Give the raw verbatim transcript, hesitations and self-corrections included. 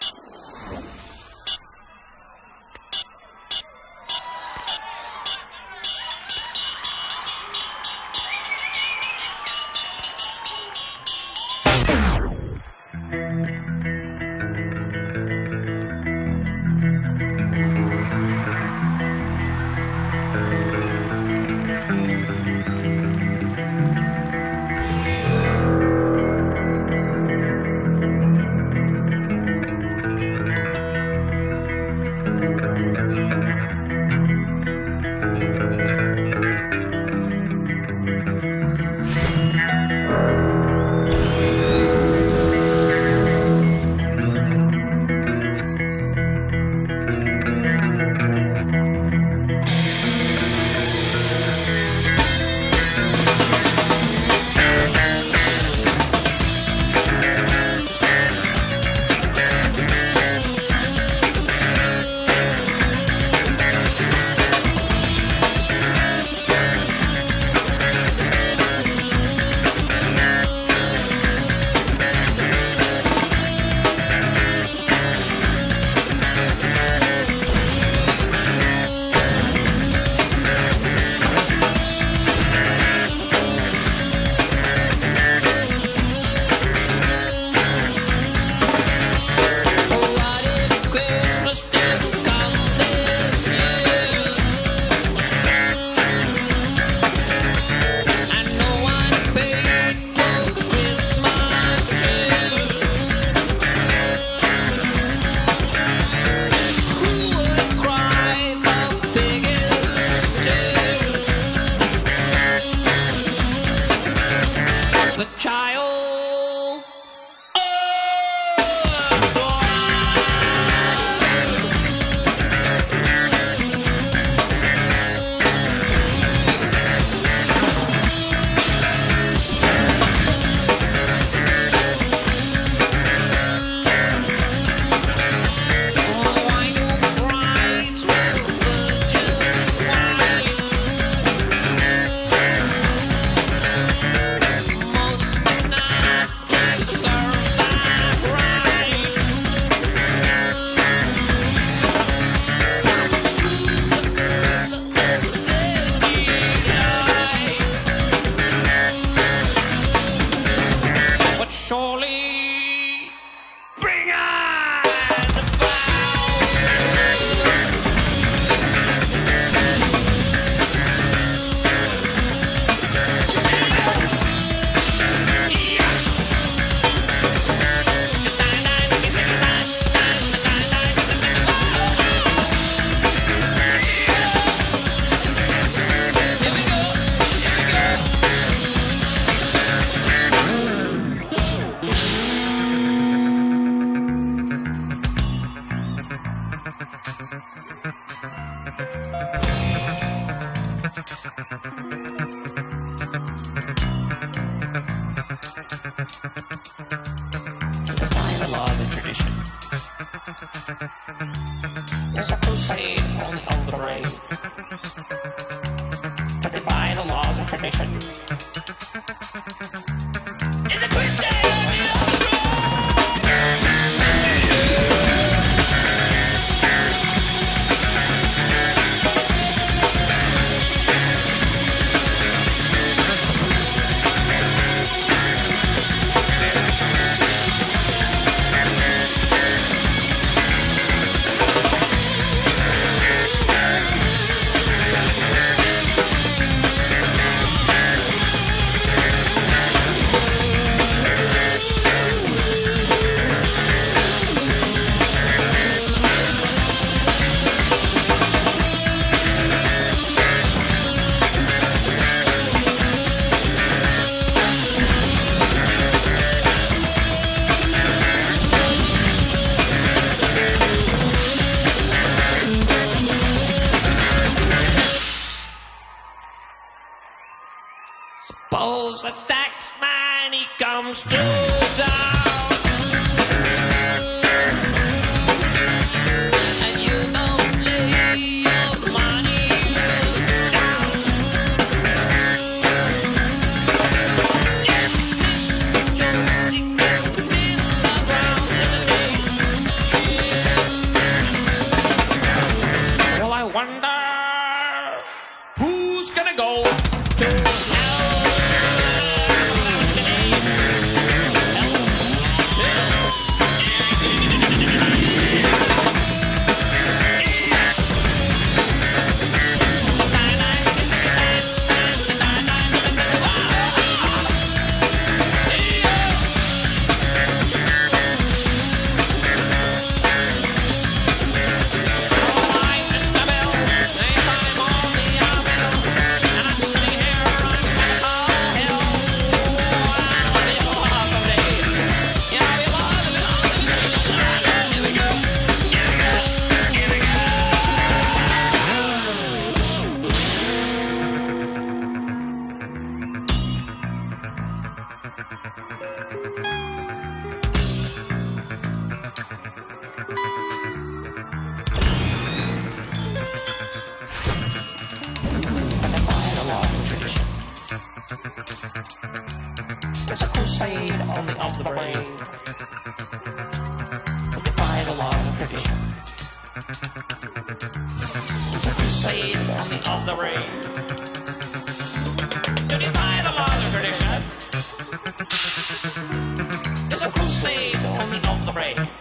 There's a crusade only on the brave to defy the laws of tradition. It's a crusade only on the Suppose the tax man, he comes to town, and you don't lay your money down. Mister Jonesy, Mister Brown, and me, There's a crusade on the of the brain. To defy the law of tradition. There's a crusade on the of the brain. To defy the laws of tradition. There's a crusade on the of the brain.